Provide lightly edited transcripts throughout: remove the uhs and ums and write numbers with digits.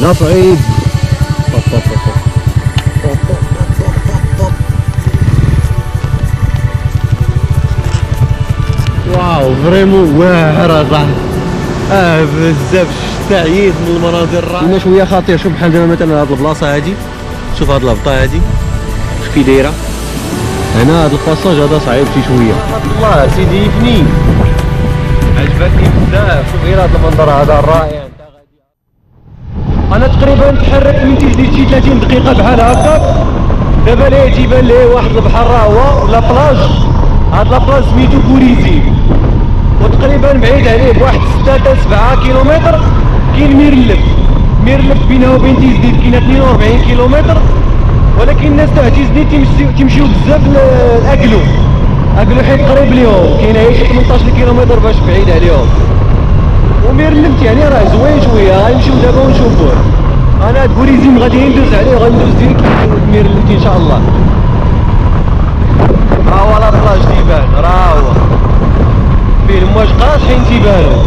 لا صعيب. واو فريمون واعر صاحبي. بزاف الشتا عييت من المناظر الرائعه. كاين شويه خطير. شوف بحال دابا مثلا هاد البلاصه هادي، شوف هاد الهبطه هادي واش كي دايره هنا. هاد الباساج هذا صعيب شي شويه. الله سيدي يفني عجبتني بزاف. شوف غير هاد المنظر هذا الرائع. انا تقريبا تحركت من تجديد شي 30 دقيقه بحال هكاك. دابا ليه تيبان ليه واحد البحر راه هو لا بلاج. هاد لابلاج سميتو كوريزي، وتقريبا بعيد عليه بواحد 6 حتى 7 كيلومتر كاين ميرلف. ميرلف بينها وبين تيزديد كاين 42 كيلومتر، ولكن الناس تاع تيزديد تيمشيو بزاف لاكلو. اكلو حيت قريب ليهم، كاين غير 18 كيلومتر باش بعيد عليهم. وميرلف يعني راه زوين شويه. غنمشيو دابا ونشوفوه. انا هاد كوريزي غادي ندوز عليه، غندوز ديريكت ميرلف ان شاء الله. ها هو لا بلاج تيبان، راه هو فيه المواج قاصحين تيبانو.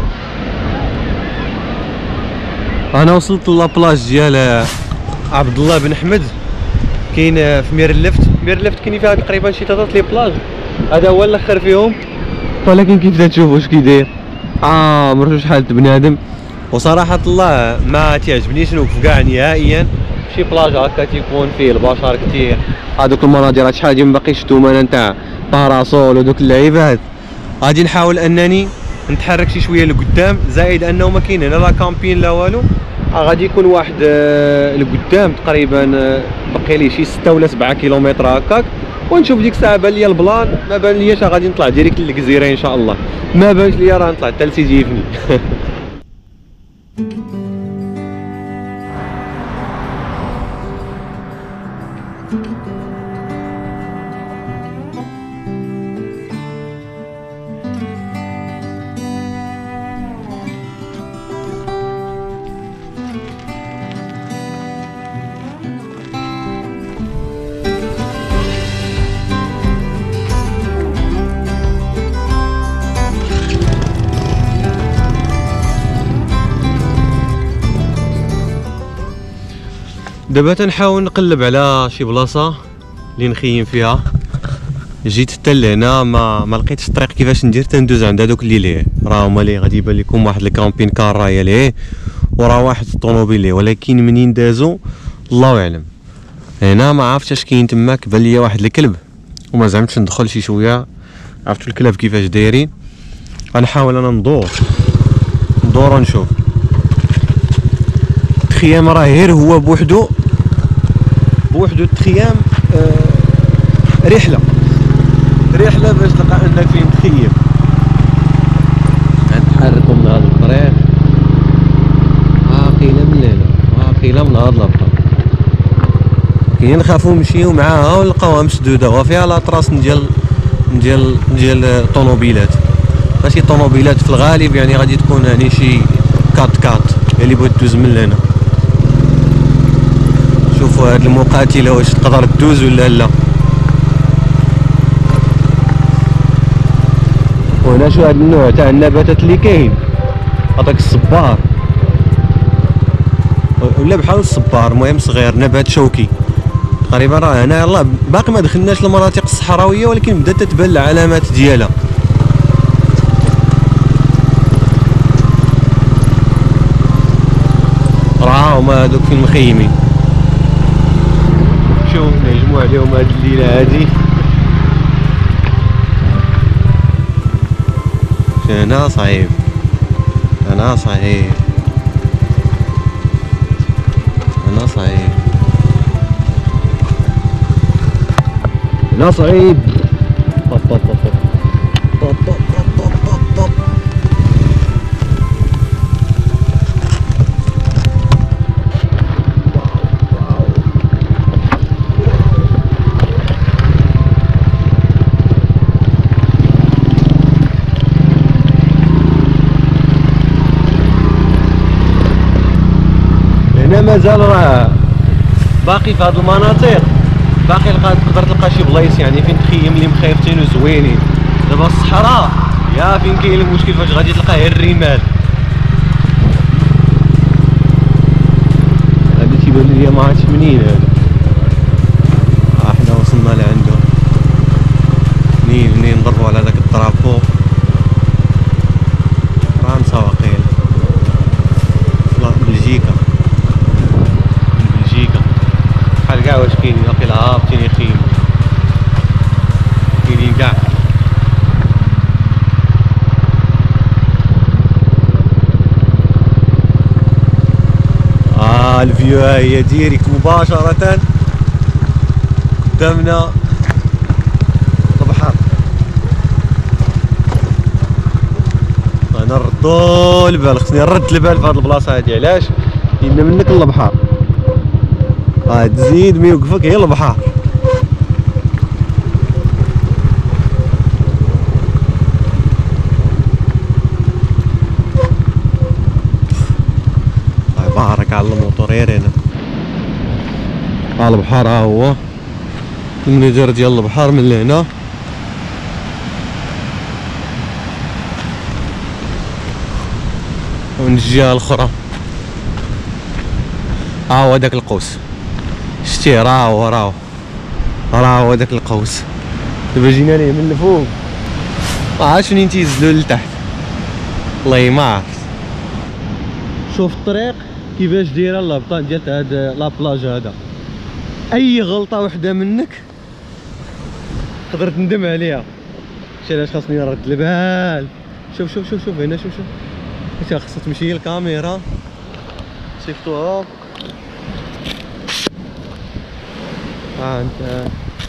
انا وصلت لابلاج ديال عبد الله بن حمد، كاين في ميرلفت. ميرلفت كاين فيها تقريبا شي 3 لي بلاج، هذا هو الاخر فيهم. ولكن كيف تشوفوا واش كيداير مرتو شحال بنادم. وصراحه الله ما تعجبنيش نوقف كاع نهائيا شي بلاج هكا تيكون فيه البشر كثير. هادوك المناظر شحال هادي مباقي شفتهم انا نتاع باراسول ودوك اللعيبات. غادي نحاول انني نتحرك شي شويه لقدام، زائد انه ما كاين هنا لا كامبين لا والو. غادي يكون واحد لقدام تقريبا بقي لي شي 6 ولا 7 كيلومتر هكاك، ونشوف ديك الساعه بان ليا البلان. ما بان لياش غادي نطلع ديريكت للجزيره ان شاء الله. ما بانش ليا راه نطلع حتى لسيدي يفني. دابا تنحاول نقلب على شي بلاصه اللي نخيم فيها. جيت حتى لهنا ما لقيتش الطريق كيفاش ندير. تندوز عند هذوك اللي ليه راه هما اللي غادي يبان لكم واحد الكامبين كار راهي ليه، وراه واحد الطوموبيل ليه، ولكن منين دازو الله اعلم. هنا ما عرفتش اش كاين تماك. بان ليا واحد الكلب وما زعمتش ندخل شي شويه. عرفتوا الكلاب كيفاش دايرين. غنحاول انا ندور ونشوف. التخيام راه غير هو بوحدو التخيام رحله باش تلقى انك فين تخيم. غنتحركوا من هذا الطريق عاقله من هنا، عاقله من هذا الطريق. كاين نخافوا نمشيو معاها ونلقاوها مسدوده وفيها لاطراس ديال الطوموبيلات. ماشي طوموبيلات في الغالب، يعني غادي تكون يعني شي كات اللي بغات دوز من هنا. شوفوا هاد المقاتله واش تقدر تدوز ولا لا. وهنا شو هاد النوع تاع النباتات اللي كاين، هذاك الصبار ولا بحال الصبار، المهم صغير، نبات شوكي تقريبا. راه هنا يلاه باقي ما دخلناش للمناطق الصحراويه، ولكن بدات تتبان العلامات ديالها. راه هما هادوك فين مخيمين. شوف نجمو عليهم هاد الليله هادي. هنا صعيب، هنا صعيب، هنا صعيب، هنا صعيب. مازال راه باقي في هاد المناطق، باقي تقدر تلقى شي بلايص يعني فين تخيم اللي مخيفتين وزوينين. دابا الصحراء يا فين كاين المشكل، فاش غادي تلقى غير الرمال. ما عرفتش منين هذا. احنا وصلنا لعنده. منين نضربوا على داك الطرابو. فرنسا واقيلا. لا بلجيكا. بلجيكا. بحال كاع واش كاينين واقيلا هابطين يخيموا. كاينين كاع. الفيو ها هي ديريكت مباشرة قدامنا البحر. نردو البال، خصني نرد البال في هاد البلاصة هادي. علاش؟ لأن منك للبحر تزيد ما يوقفك هي البحر. بارك على الموطورير هنا. البحر ها هو النجر ديال البحر من لهنا. ومن الجهة الأخرى ها هو داك القوس. شتيه راهو داك القوس. دابا جينا ليه من الفوق ما عرفتش منين تيزلو لتحت، والله ما عرفت. شوف الطريق كيفاش دايره الهبطه ديال هاد لابلاج هذا. اي غلطه وحده منك تقدر تندم عليها. شي علاش خاصني نرد البال. شوف هنا شوف حتى خاصها تمشي الكاميرا. شفتوها ها انت.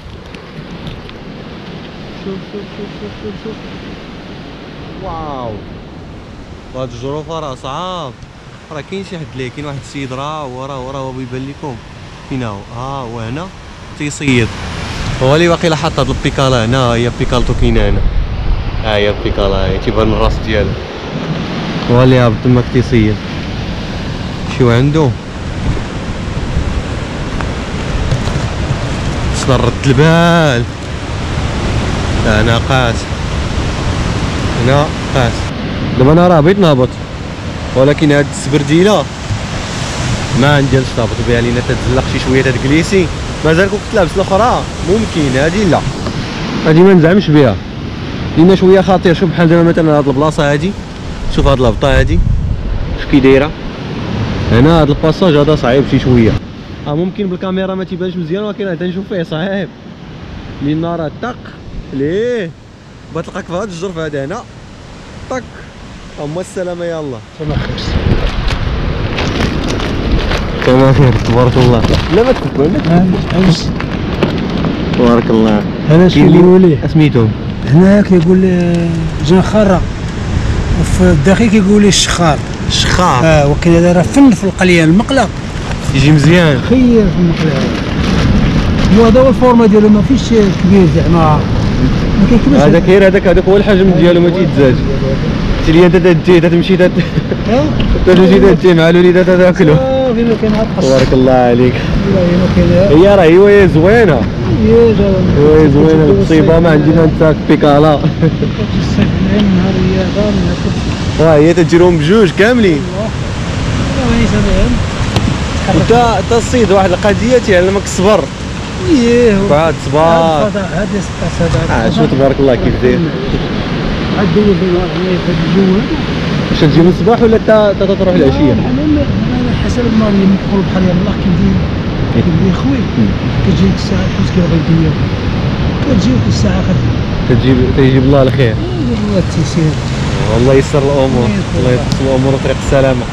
شوف واو. هاد الجروفه راه صعاب. راه كاين شي حد ليه، كاين واحد السيد راه بيبان لكم فين هو. هو هنا تيصيد. هو اللي واقيلا حاط هاد البيكالا هنا. هي بيكالتو كاينه هنا. ها هي البيكالا هي تيبان من الراس ديالو. هو اللي هابط تماك تيصيد. شي عندو خصنا نرد البال. هنا قاس. دابا انا راه بغيت نهبط ولكن هاد السبرديله ما عندي نهبط بها لينا تتزلق شي شويه تتجليسي. مازال كنت لابس الاخرى ممكن، هادي لا، هادي ما نزعمش بها لينا شويه خطير. شوف بحال دابا مثلا هاد البلاصه هادي، شوف هاد الهبطه هادي كيف كي دايره هنا. هاد الباساج هذا صعيب شي شويه. ممكن بالكاميرا ما تيبانش مزيان ولكن هذا نشوف فيه صعيب لان راه طق ليه بتلقاك في هاد الجرف هذا هنا طق. اما السلامه يلا. تمام خير تبارك الله. لا ما تكبر تبارك الله. هذا شي يقولوا ليه سميتو هنا كيقول جنخرة، وفي الداخل كيقول ليه الشخار. وكاين هذا راه فن في القليه. المقله يجي مزيان خير في المقله. هذا هو الفورمه ديالو، ما فيش كبير زعما ما كيكبرش. هذاك هو الحجم ديالو ما تيتزادش. تي انت تمشي تمشي مع الوليدات تاكلو. فين كاين هاد القص. تبارك الله عليك. والله هي زوينه. هي زوينه المصيبه ما عندنا نتا بيكالا. هي تجيرهم بجوج كاملين. انت الصيد واحد القضيه تيعلمك الصبر. بعد صبر. هذه 6 ساعات. شو تبارك الله كيف داير. عندو في الجو هذا. واش تجي من الصباح ولا تروح العشيه؟ على حسب الماء اللي ندخل بحال يلاه كيدير خوي. كتجيك الساعه حيت كيبغي الدنيا كتجيك الساعه تيجيب الله الخير. الله التيسير. والله يسر الامور. الله ييسر الامور وطريق السلامه.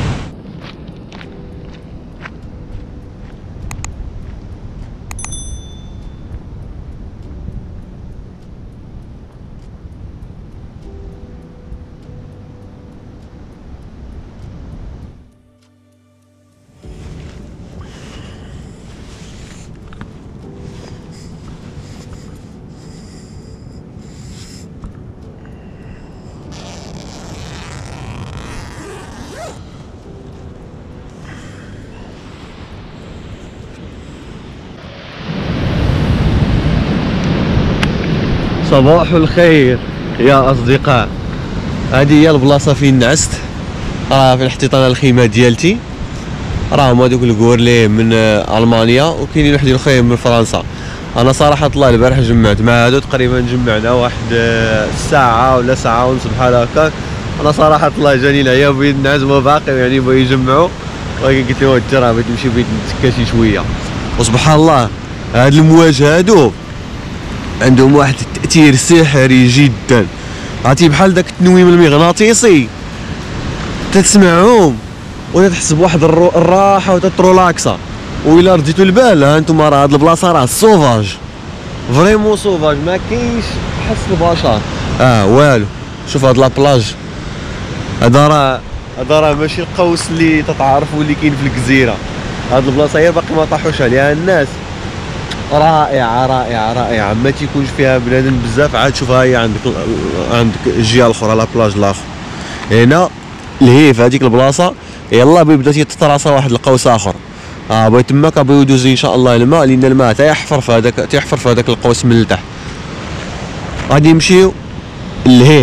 صباح الخير يا اصدقاء. هذه هي البلاصه فين نعست، في الاحتضان الخيمه ديالتي. راهم هذوك الكورلي من المانيا وكاينين وحدين اخرين من فرنسا. انا صراحه الله البارح جمعت مع هادو تقريبا جمعنا واحد ساعه ولا ساعه ونص بحال هكاك. انا صراحه الله جاني العيا بغيت نعزمو باقي يعني بغا يجمعوا، ولكن قلت له انت راه بغيت نمشي بغيت نتكا شي شويه. وسبحان الله هاد المواج هادو عندهم واحد التاثير سحري جدا، عرفتي بحال داك التنويم المغناطيسي تسمعهم وتحس بواحد الراحه وتترولاكسا. وإلا رديتو البال ها نتوما راه هاد البلاصه راه سوفاج، فريمون سوفاج، ما كاينش حس البشر والو. شوف هاد لابلاج هذا راه ماشي القوس اللي تتعرفوا اللي كاين في الجزيره. هاد البلاصه هي باقي ما طاحوش عليها الناس. رائعه رائعه رائعه، ما تيكونش فيها بنادم بزاف. عاد شوفها هي عندك الجهه الاخرى لابلاج الاخر هنا الهيف هذيك البلاصه يلا بدا تيتراسى واحد القوس اخر. بغا تماك بغا يدوز ان شاء الله الماء، لان الماء تيحفر في هذاك القوس من التحت. غادي نمشيو لهيه.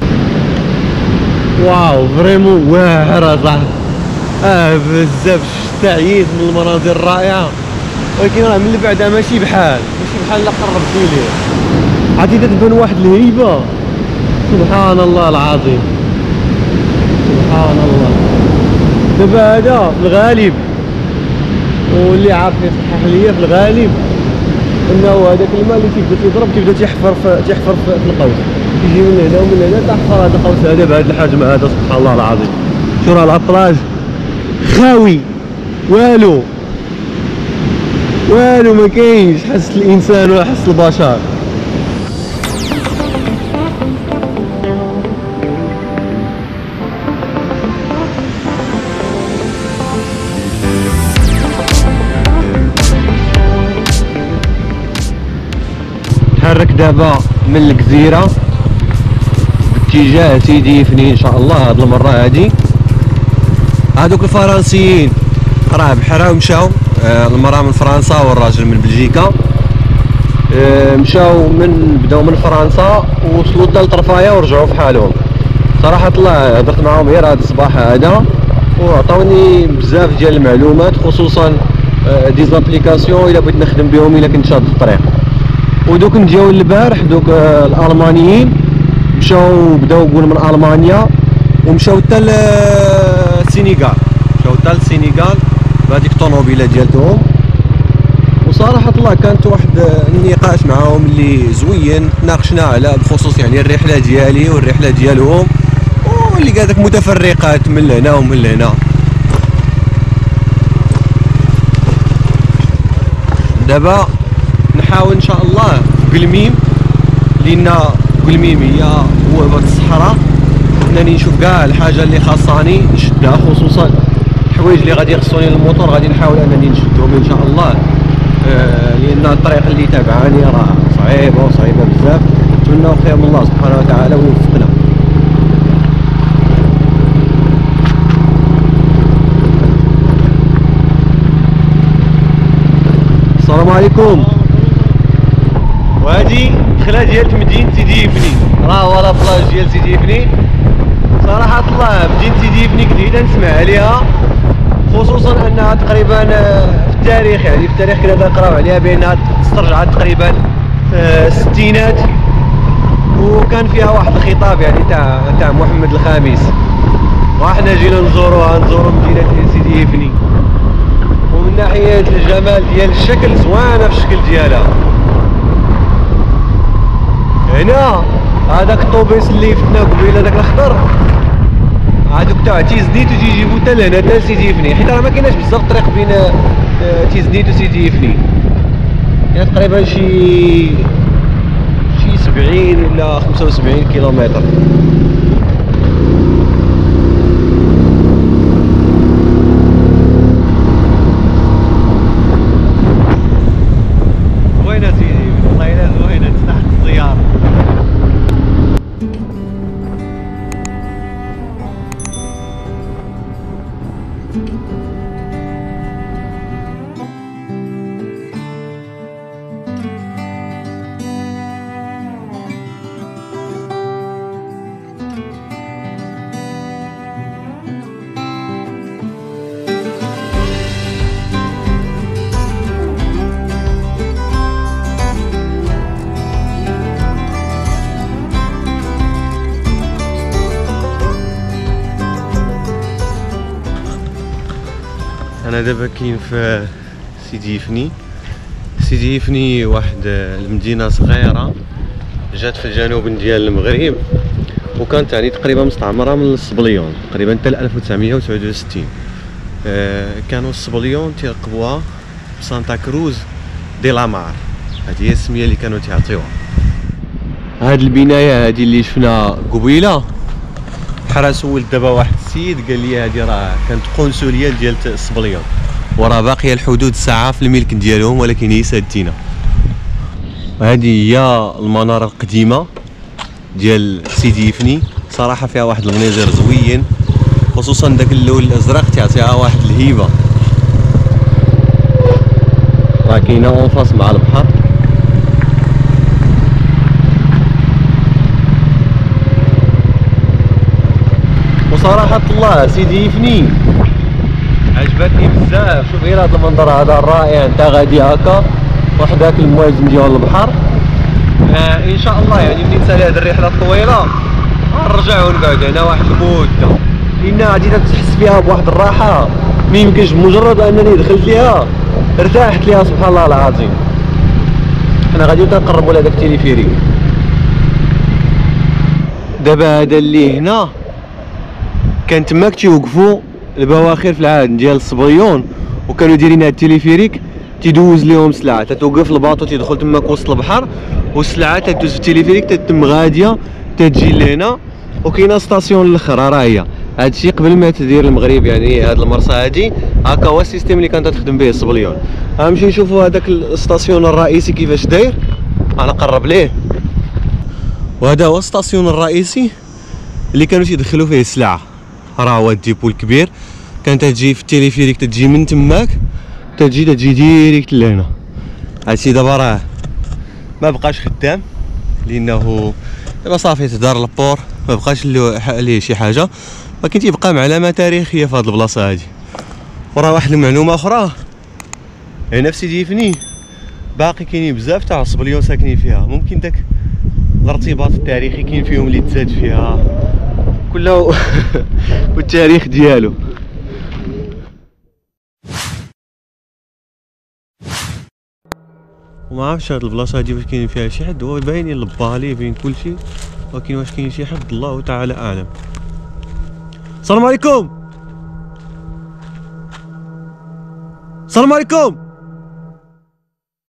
واو فريمون واعره صاحبي، بزاف تعييت من المناظر الرائعه، ولكن راه من البعد ماشي بحال الا قربتي ليه. عرفتي تتبان واحد الهيبه سبحان الله العظيم، سبحان الله. دابا هذا في الغالب واللي عارف يصحح ليا في الغالب انه هذاك الماء اللي تيبدا تيضرب تيبدا تيحفر في القوس، يجي من هنا ومن هنا تحفر هذا القوس هذا بهذا الحجم هذا سبحان الله العظيم. شو راه الابلاج خاوي والو ما كاينش حس الانسان ولا حس البشر. نتحرك دابا من الجزيره باتجاه سيدي فني ان شاء الله. هاد المره هادي هادوك الفرنسيين راه بحراو مشاو، المراه من فرنسا والراجل من بلجيكا، مشاو بداو من فرنسا ووصلوا حتى لطرفايه ورجعوا في حالهم. صراحه الله هضرت معاهم غير هذا الصباح هذا وعطاوني بزاف ديال المعلومات، خصوصا دي زابليكاسيون الا بغيت نخدم بهم الا كنت شاد في الطريق. ودوك نجيو البارح دوك الالمانيين مشاو بداو يقولوا من المانيا ومشاو حتى للسينيغال، بهذيك الطوموبيله ديالتهم. وصراحه الله كانت واحد النقاش معاهم اللي زوين، تناقشنا على بخصوص يعني الرحله ديالي والرحله ديالهم، واللي قال لك متفرقات من هنا ومن هنا. دابا نحاول ان شاء الله في قلميم، لان قلميم هي بوابه الصحراء، انني نشوف كاع الحاجه اللي خاصاني نشدها، خصوصا الحوايج اللي غادي يخصوني للموتور غادي نحاول انني نشدهم ان شاء الله. لان الطريق اللي تابعاني راه صعيبه بزاف. نتمنى خير من الله سبحانه وتعالى ويوفقنا. السلام عليكم. وهذه دخله ديال مدينه سيدي فني، راه هو لابلاج ديال سيدي فني. صراحه الله مدينه سيدي فني جديده نسمع عليها، خصوصا انها تقريبا في التاريخ كنا نقراو عليها بانها استرجعت تقريبا في الستينات، وكان فيها واحد الخطاب يعني تاع محمد الخامس. وحنا جينا نزوروا مدينه سيدي فني، ومن ناحيه الجمال ديال الشكل زوانه في الشكل ديالها. هنا هذاك الطوبيس اللي فتنا قبيله داك الاخضر هادوك تاع تيزنيت وتيجيبو حتى لهنا حتى سيدي فني، حيت راه ما كايناش بزاف الطريق بين تيزنيت وسيدي فني، يعني تقريبا شي 70 ولا 75 كيلومتر. وين سيدي والله الا زوينه تستحق الزياره. انا دابا كاين في سيدي يفني. سيدي يفني واحد المدينه صغيره جات في الجنوب ديال المغرب، وكانت يعني تقريبا مستعمره من الصبليون تقريبا حتى 1969. كانوا الصبليون تيلقبوها بسانتا كروز دي لامار، هذه هي السميه اللي كانوا تيعطيوها. هاد البنايه هذه اللي شفنا قبيله، بحال سولت دابا واحد السيد قال لي هذه راه كانت قنصليه ديال الصبليون، وراه باقيه الحدود الساعه في الملك ديالهم، ولكن هي سادينا. وهذه هي المناره القديمه ديال سيدي يفني، صراحه فيها واحد المناظر زوين، خصوصا داك اللون الازرق تعطيها واحد الهيبه. راه كاينه اونفاس مع البحر. وصراحه الله سيدي يفني عجبتني بزاف. شوف غير هذا المنظر هذا الرائع، انت غادي هكا وحداك الموازن ديال البحر. ان شاء الله يعني منين تسالي هذه الرحله الطويله غنرجع ونقعد هنا واحد المده، لان غادي تحس فيها بواحد الراحه ما يمكنش. بمجرد انني دخلت ليها ارتحت ليها سبحان الله العظيم. حنا غادي نقربوا لهذاك التليفيريك. دابا هذا اللي هنا كان تماك تيوقفوا البواخر في العهد ديال الصبيون، وكانوا دايرين هاد التليفيريك تيدوز ليهم سلعه، تتوقف الباطو تيدخل تماك وسط البحر، والسلعه تدوز في التليفيريك تتم غاديه تتجي لهنا. وكاينه ستاسيون الاخرى راه هي هادشي قبل ما تدير المغرب يعني هاد المرسى هادي. هكا هو السيستيم اللي كانت تخدم به الصبليون. غنمشيو نشوفوا هذاك الستاسيون الرئيسي كيفاش داير، انا قرب ليه. وهذا هو الستاسيون الرئيسي اللي كانوا تيدخلوا فيه السلعه. راه هو الديبو الكبير، كانت تجي في التليفيريك تجي من تماك تجي ديريكت لهنا. هادشي دابا راه ما بقاش خدام، لانه دابا صافي تدار البور، ما بقاش ليه شي حاجه، ولكن تيبقى معلمه تاريخيه في هاد البلاصه هادي. وراه واحد المعلومه اخرى، هنا في سيدي يفني باقي كاينين بزاف تاع الصبليون ساكنين فيها، ممكن داك الارتباط التاريخي كاين فيهم اللي تزاد فيها كله والتاريخ ديالو. وما عرفتش هاد البلاصه هادي واش كاين فيها شي حد، هو باينين البالي باين كلشي، ولكن واش كاين شي حد الله تعالى اعلم. السلام عليكم. السلام عليكم.